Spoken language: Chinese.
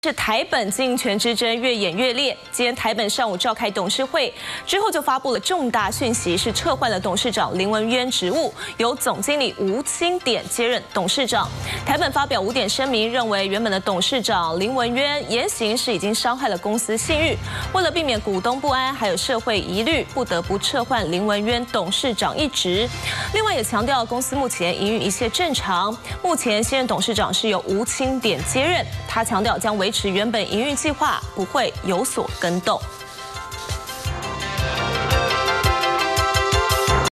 是台本经营权之争越演越烈。今天台本上午召开董事会之后，就发布了重大讯息，是撤换了董事长林文渊职务，由总经理吴清典接任董事长。台本发表5点声明，认为原本的董事长林文渊言行是已经伤害了公司信誉，为了避免股东不安还有社会疑虑，不得不撤换林文渊董事长一职。另外也强调公司目前营运一切正常，目前现任董事长是由吴清典接任，他强调将维持原本营运计划，不会有所更动。